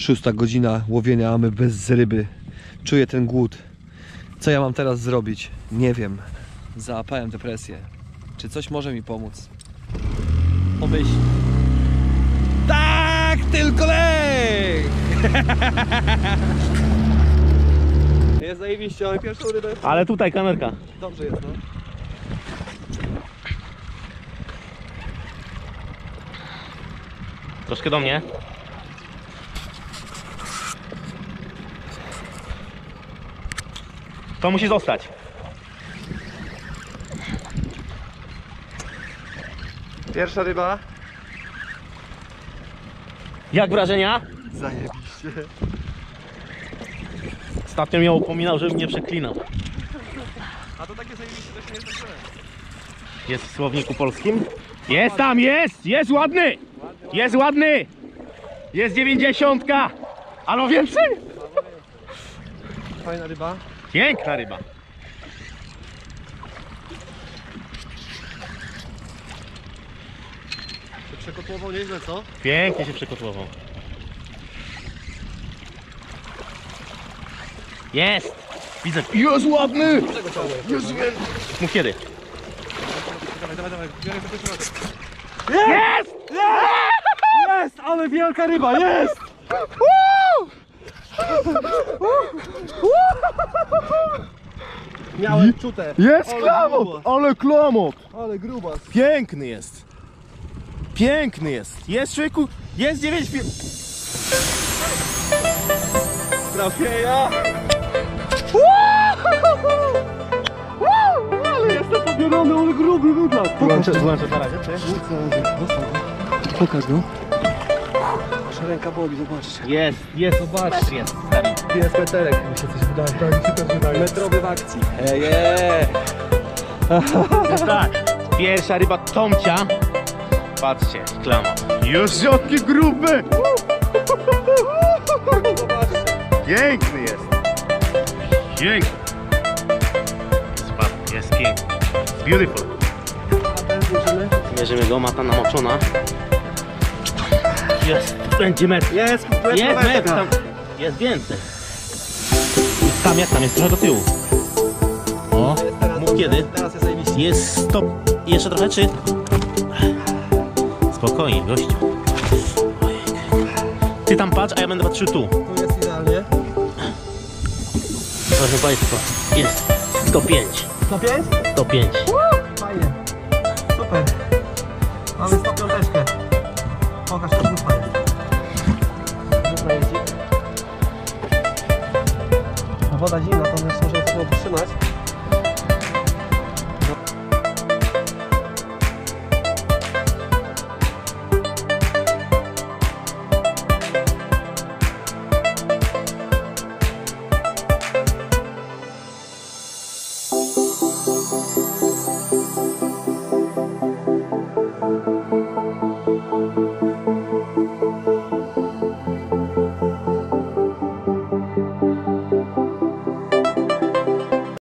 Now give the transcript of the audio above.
6. godzina łowienia, a my bez ryby. Czuję ten głód. Co ja mam teraz zrobić? Nie wiem. Załapałem depresję. Czy coś może mi pomóc? Pomyśl. Tak, tylko lej! Jest zajebiście, mamy pierwszą rybę. Ale tutaj kamerka. Dobrze jest, no. Troszkę do mnie. To musi zostać. Pierwsza ryba. Jak wrażenia? Zajebiście. Ostatnio mnie upominał, żebym nie przeklinał. A to takie zajebiście to się nie zdarzyło. Jest w słowniku polskim. Jest tam, jest! Jest ładny! Jest ładny! Jest 90! Albo więcej? Fajna ryba. Piękna ryba. Przekotłował nieźle, co? Pięknie się przekotłował. Jest! Widzę. Jest ładny! Jest wielki! Mów kiedy? Dawaj, biorę to pierwszy raz. Jest! Jest! Ale wielka ryba, jest! Miałem czute. Jest Ale klamot! gruba. Ale klamot! Ale gruba. Piękny jest! Piękny jest! Jest, człowieku! Jest 9 pi... Trafienia! Ale jestem pobierany, ale gruby wydlak! Włączę na razie, czy? Pokaż go. Wasza ręka boli, zobaczcie. Jest, zobacz, jest. Jest meterek, mi się coś wydaje. Tak, mi się też wydaje. Metrowy w akcji. Ejej! Jest tak. Pierwsza ryba Tomcia. Patrzcie, klama. Już jaki gruby! Zobaczcie. Piękny jest! Piękny. Jest piękny. It's beautiful. A ten zmierzymy? Mierzymy go, mata namoczona. Jest, będzie metr. Jest Metr, tam. Jest więcej. Tam jak tam jest trochę do tyłu. O, mów kiedy. Teraz jest zajebiście. Jest stop. Jeszcze trochę czy? Spokojnie, gościu. Ojej. Ty tam patrz, a ja będę patrzył tu. Tu jest idealnie. Proszę Państwa, jest 105. 105? 105. Fajnie. Super. Mamy 105. Pokaż to pusta jest. Można jeździć. Woda zimna, to też może trzymać.